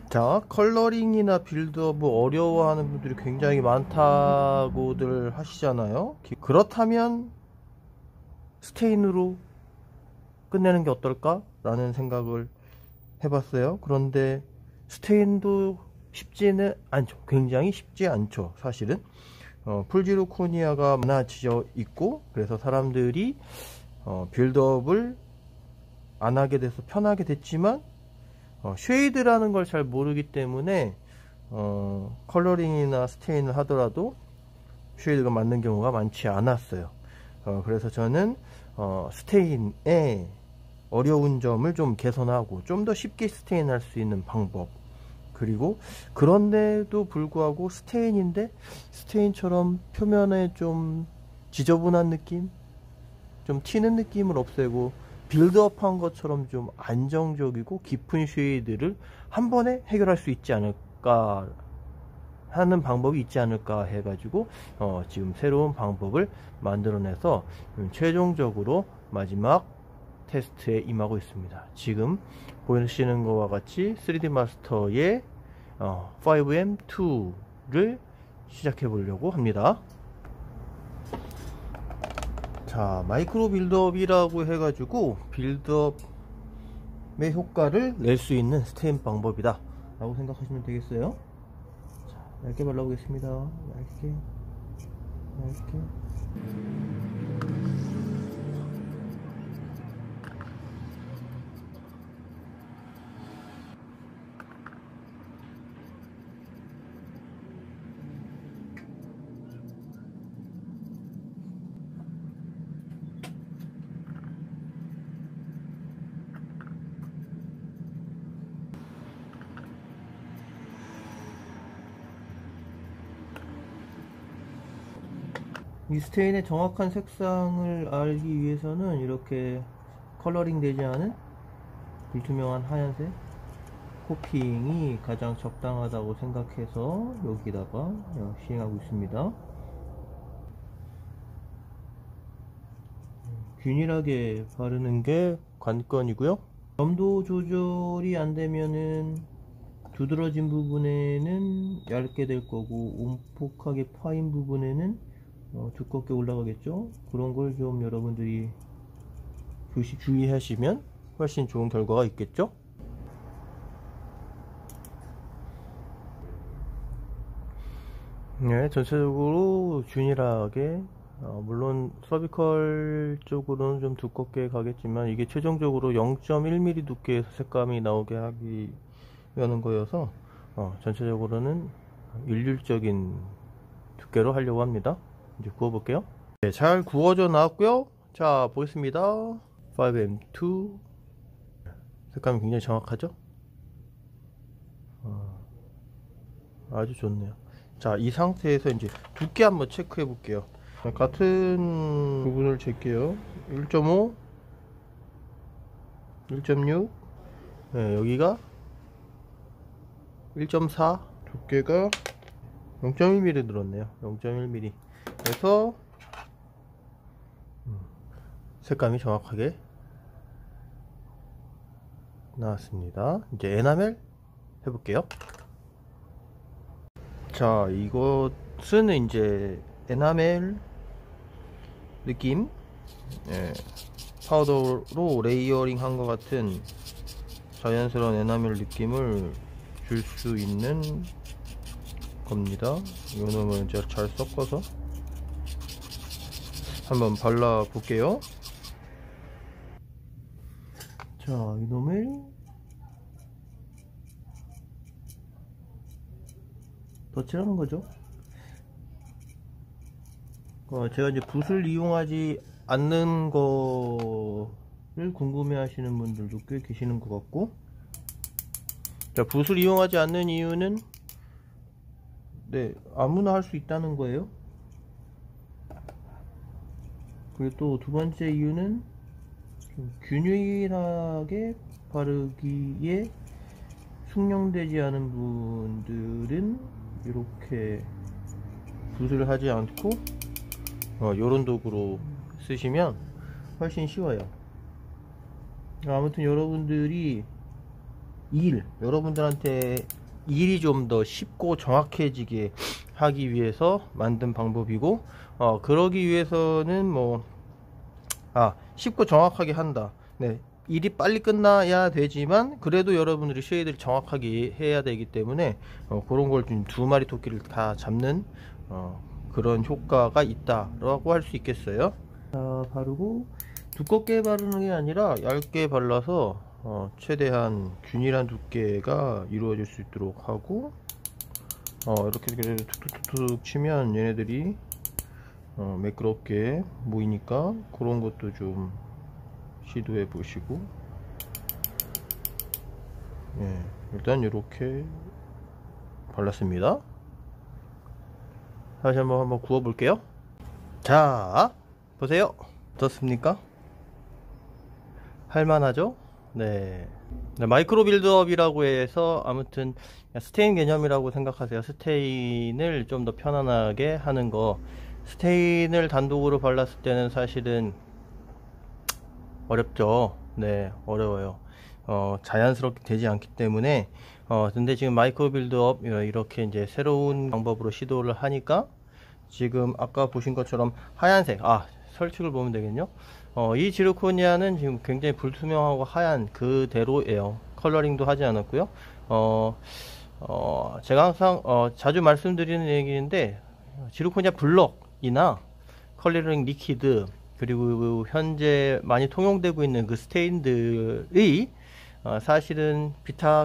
자, 컬러링이나 빌드업을 어려워하는 분들이 굉장히 많다고들 하시잖아요. 그렇다면 스테인으로 끝내는 게 어떨까? 라는 생각을 해봤어요. 그런데 스테인도 쉽지는 않죠. 굉장히 쉽지 않죠. 사실은 풀지르코니아가 많아져 있고, 그래서 사람들이 빌드업을 안 하게 돼서 편하게 됐지만 쉐이드라는 걸 잘 모르기 때문에 컬러링이나 스테인을 하더라도 쉐이드가 맞는 경우가 많지 않았어요. 그래서 저는 스테인의 어려운 점을 좀 개선하고 좀 더 쉽게 스테인 할 수 있는 방법, 그리고 그런데도 불구하고 스테인인데 스테인처럼 표면에 좀 지저분한 느낌, 좀 튀는 느낌을 없애고 빌드업한 것처럼 좀 안정적이고 깊은 쉐이드를 한 번에 해결할 수 있지 않을까 하는 방법이 있지 않을까 해가지고 지금 새로운 방법을 만들어내서 최종적으로 마지막 테스트에 임하고 있습니다. 지금 보시는 것과 같이 3D 마스터의 5M2를 시작해 보려고 합니다. 자, 마이크로 빌드업이라고 해가지고 빌드업의 효과를 낼 수 있는 스테인 방법이다 라고 생각하시면 되겠어요. 자, 얇게 발라보겠습니다. 얇게. 이 스테인의 정확한 색상을 알기 위해서는 이렇게 컬러링 되지 않은 불투명한 하얀색 코팅이 가장 적당하다고 생각해서 여기다가 시행하고 있습니다. 균일하게 바르는 게 관건이고요. 점도 조절이 안 되면은 두드러진 부분에는 얇게 될 거고, 움푹하게 파인 부분에는 두껍게 올라가겠죠. 그런 걸 좀 여러분들이 주의하시면 훨씬 좋은 결과가 있겠죠. 네, 전체적으로 균일하게, 물론 서비컬 쪽으로는 좀 두껍게 가겠지만 이게 최종적으로 0.1mm 두께에서 색감이 나오게 하기 위한 거여서 전체적으로는 일률적인 두께로 하려고 합니다. 이제 구워볼게요. 네, 잘 구워져 나왔고요. 자, 보겠습니다. 5M2 색감이 굉장히 정확하죠? 아주 좋네요. 자, 이 상태에서 이제 두께 한번 체크해 볼게요. 같은 부분을 잴게요. 1.5, 1.6, 네, 여기가 1.4, 두께가 0.1mm 늘었네요. 0.1mm. 그래서 색감이 정확하게 나왔습니다. 이제 에나멜 해볼게요. 자, 이것은 이제 에나멜 느낌, 파우더로 레이어링 한 것 같은 자연스러운 에나멜 느낌을 줄 수 있는 겁니다. 이 놈을 이제 잘 섞어서 한번 발라 볼게요. 자, 이 놈을 덧칠하는 거죠. 제가 이제 붓을 이용하지 않는 거를 궁금해 하시는 분들도 꽤 계시는 것 같고, 자, 붓을 이용하지 않는 이유는 아무나 할 수 있다는 거예요. 그리고 또 두 번째 이유는 좀 균일하게 바르기에 숙련되지 않은 분들은 이렇게 붓을 하지 않고 요런 도구로 쓰시면 훨씬 쉬워요. 아무튼 여러분들한테 일이 좀 더 쉽고 정확해지게 하기 위해서 만든 방법이고, 그러기 위해서는 뭐 쉽고 정확하게 한다. 네, 일이 빨리 끝나야 되지만 그래도 여러분들이 쉐이드를 정확하게 해야 되기 때문에 그런 걸 좀 두 마리 토끼를 다 잡는 그런 효과가 있다라고 할 수 있겠어요. 자, 바르고 두껍게 바르는 게 아니라 얇게 발라서 최대한 균일한 두께가 이루어질 수 있도록 하고, 이렇게 그래도 툭툭툭툭 치면 얘네들이 매끄럽게 보이니까 그런 것도 좀 시도해 보시고, 일단 이렇게 발랐습니다. 다시 한번 구워 볼게요. 자, 보세요. 어떻습니까? 할만하죠? 네. 마이크로 빌드업이라고 해서 아무튼 스테인 개념이라고 생각하세요. 스테인을 좀 더 편안하게 하는 거. 스테인을 단독으로 발랐을 때는 사실은 어렵죠. 네, 어려워요. 자연스럽게 되지 않기 때문에. 근데 지금 마이크로 빌드업 이렇게 이제 새로운 방법으로 시도를 하니까 지금 아까 보신 것처럼 하얀색, 설축을 보면 되겠죠. 이 지르코니아는 지금 굉장히 불투명하고 하얀 그대로예요. 컬러링도 하지 않았고요. 제가 항상 자주 말씀드리는 얘기인데, 지르코니아 블럭이나 컬러링 리퀴드, 그리고 현재 많이 통용되고 있는 그 스테인들이 사실은 비타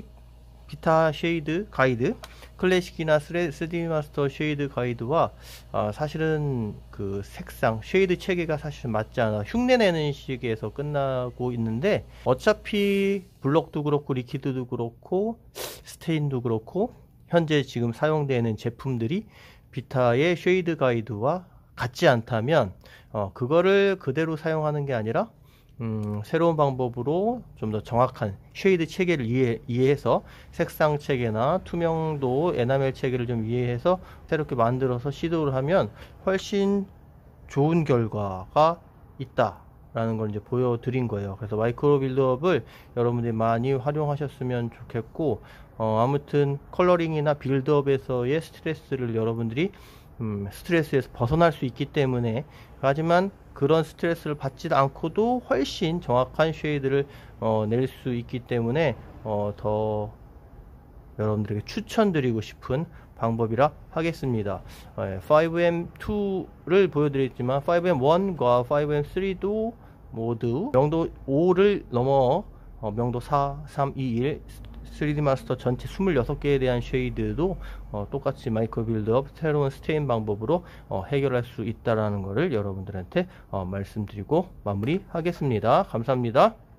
쉐이드 가이드, 클래식이나 3D 마스터 쉐이드 가이드와 사실은 그 색상 쉐이드 체계가 사실 맞지 않아 흉내내는 식에서 끝나고 있는데, 어차피 블럭도 그렇고 리퀴드도 그렇고 스테인도 그렇고 현재 지금 사용되는 제품들이 비타의 쉐이드 가이드와 같지 않다면 그거를 그대로 사용하는 게 아니라 새로운 방법으로 좀 더 정확한 쉐이드 체계를 이해해서 색상 체계나 투명도, 에나멜 체계를 좀 이해해서 새롭게 만들어서 시도를 하면 훨씬 좋은 결과가 있다라는 걸 이제 보여드린 거예요. 그래서 마이크로 빌드업을 여러분들이 많이 활용하셨으면 좋겠고, 아무튼 컬러링이나 빌드업에서의 스트레스를 여러분들이 스트레스에서 벗어날 수 있기 때문에, 하지만 그런 스트레스를 받지도 않고도 훨씬 정확한 쉐이드를 낼 수 있기 때문에 더 여러분들에게 추천드리고 싶은 방법이라 하겠습니다. 5M2를 보여드렸지만 5M1과 5M3도 모두 명도 5를 넘어 명도 4, 3, 2, 1 3D 마스터 전체 26개에 대한 쉐이드도 똑같이 마이크로 빌드업 새로운 스테인 방법으로 해결할 수 있다라는 것을 여러분들한테 말씀드리고 마무리하겠습니다. 감사합니다.